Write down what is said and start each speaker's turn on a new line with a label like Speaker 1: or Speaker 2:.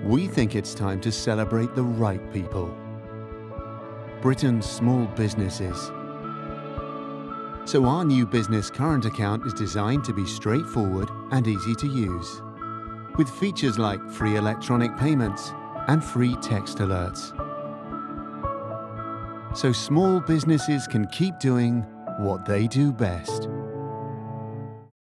Speaker 1: We think it's time to celebrate the right people. Britain's small businesses. So our new business current account is designed to be straightforward and easy to use, with features like free electronic payments and free text alerts. So small businesses can keep doing what they do best.